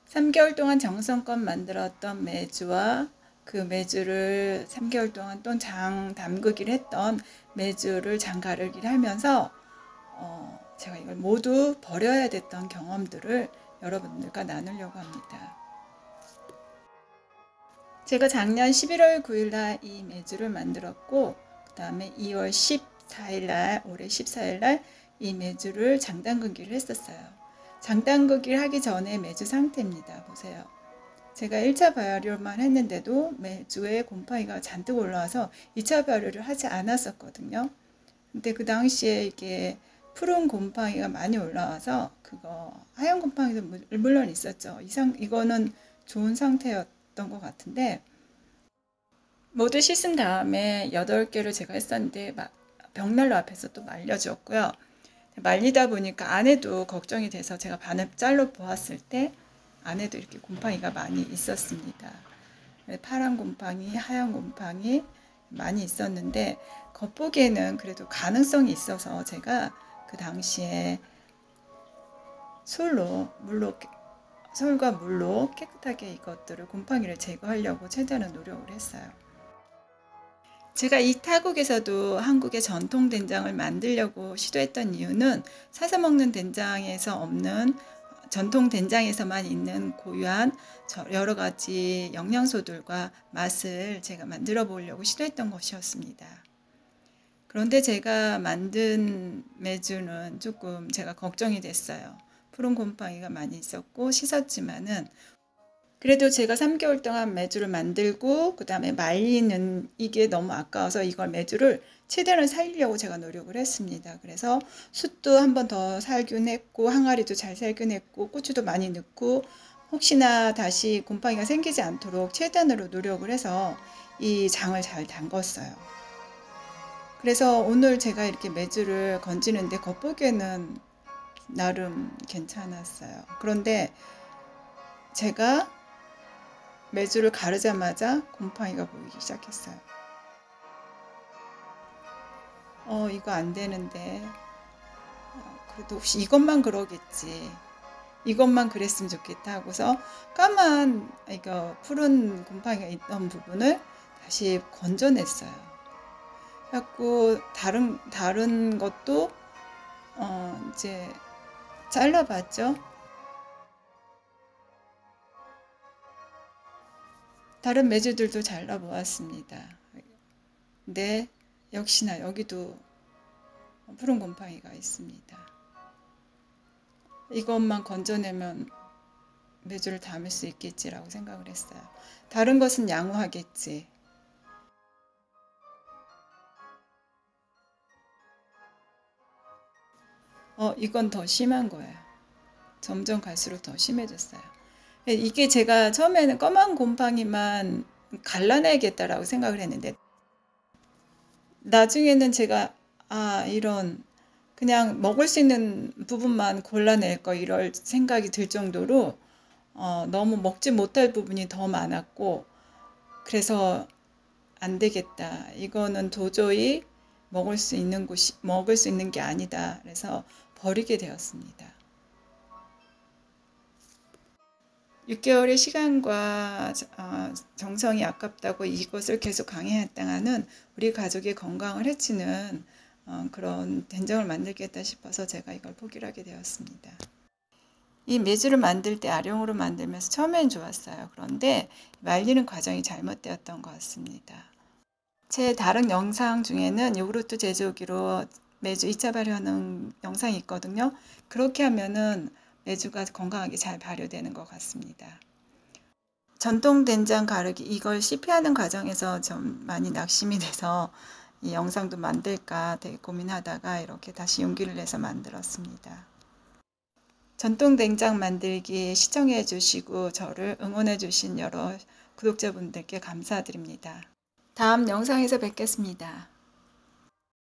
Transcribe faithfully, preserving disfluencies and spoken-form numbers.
삼 개월 동안 정성껏 만들었던 메주와 그 메주를 삼 개월 동안 또 장 담그기를 했던 메주를 장 가르기를 하면서 어, 제가 이걸 모두 버려야 됐던 경험들을 여러분들과 나누려고 합니다. 제가 작년 십일월 구일 날 이 메주를 만들었고, 그 다음에 이월 십사일 날, 올해 십사일 날 이 메주를 장 담그기를 했었어요. 장 담그기를 하기 전에 메주 상태입니다. 보세요. 제가 일 차 발효만 했는데도 메주에 곰팡이가 잔뜩 올라와서 이 차 발효를 하지 않았었거든요. 근데 그 당시에 이게 푸른 곰팡이가 많이 올라와서 그거 하얀 곰팡이도 물론 있었죠. 이상 이거는 좋은 상태였던 것 같은데 모두 씻은 다음에 여덟 개를 제가 했었는데 벽난로 앞에서 또 말려주었고요. 말리다 보니까 안에도 걱정이 돼서 제가 반을 잘라 보았을 때 안에도 이렇게 곰팡이가 많이 있었습니다. 파란 곰팡이, 하얀 곰팡이 많이 있었는데 겉보기에는 그래도 가능성이 있어서 제가 그 당시에 솔로 물로 솔과 물로 깨끗하게 이것들을 곰팡이를 제거하려고 최대한 노력을 했어요. 제가 이 타국에서도 한국의 전통 된장을 만들려고 시도했던 이유는 사서 먹는 된장에서 없는 전통 된장에서만 있는 고유한 여러 가지 영양소들과 맛을 제가 만들어 보려고 시도했던 것이었습니다. 그런데 제가 만든 메주는 조금 제가 걱정이 됐어요. 푸른 곰팡이가 많이 있었고 씻었지만은 그래도 제가 삼 개월 동안 메주를 만들고 그 다음에 말리는 이게 너무 아까워서 이걸 메주를 최대한 살리려고 제가 노력을 했습니다. 그래서 숯도 한 번 더 살균 했고 항아리도 잘 살균 했고 고추도 많이 넣고 혹시나 다시 곰팡이가 생기지 않도록 최대한으로 노력을 해서 이 장을 잘 담궜어요. 그래서 오늘 제가 이렇게 메주를 건지는데 겉보기에는 나름 괜찮았어요. 그런데 제가 메주를 가르자마자 곰팡이가 보이기 시작했어요. 어 이거 안 되는데 어, 그래도 혹시 이것만 그러겠지, 이것만 그랬으면 좋겠다 하고서 까만 이거 푸른 곰팡이가 있던 부분을 다시 건져냈어요. 그래갖고 다른 다른 것도 어 이제 잘라봤죠. 다른 메주들도 잘라보았습니다. 근데 역시나 여기도 푸른 곰팡이가 있습니다. 이것만 건져내면 메주를 담을 수 있겠지라고 생각을 했어요. 다른 것은 양호하겠지. 어, 이건 더 심한 거예요. 점점 갈수록 더 심해졌어요. 이게 제가 처음에는 검은 곰팡이만 갈라내야겠다라고 생각을 했는데 나중에는 제가 아 이런 그냥 먹을 수 있는 부분만 골라낼 거 이럴 생각이 들 정도로 어, 너무 먹지 못할 부분이 더 많았고 그래서 안 되겠다. 이거는 도저히 먹을 수 있는 곳이 먹을 수 있는 게 아니다. 그래서 버리게 되었습니다. 육 개월의 시간과 어, 정성이 아깝다고 이것을 계속 강행했다가는 우리 가족의 건강을 해치는 어, 그런 된장을 만들겠다 싶어서 제가 이걸 포기를 하게 되었습니다. 이 메주를 만들 때 아령으로 만들면서 처음엔 좋았어요. 그런데 말리는 과정이 잘못되었던 것 같습니다. 제 다른 영상 중에는 요구르트 제조기로 메주 이 차 발효하는 영상이 있거든요. 그렇게 하면은 메주가 건강하게 잘 발효되는 것 같습니다. 전통 된장 가르기 이걸 실패하는 과정에서 좀 많이 낙심이 돼서 이 영상도 만들까 되게 고민하다가 이렇게 다시 용기를 내서 만들었습니다. 전통 된장 만들기 시청해 주시고 저를 응원해 주신 여러 구독자분들께 감사드립니다. 다음 영상에서 뵙겠습니다.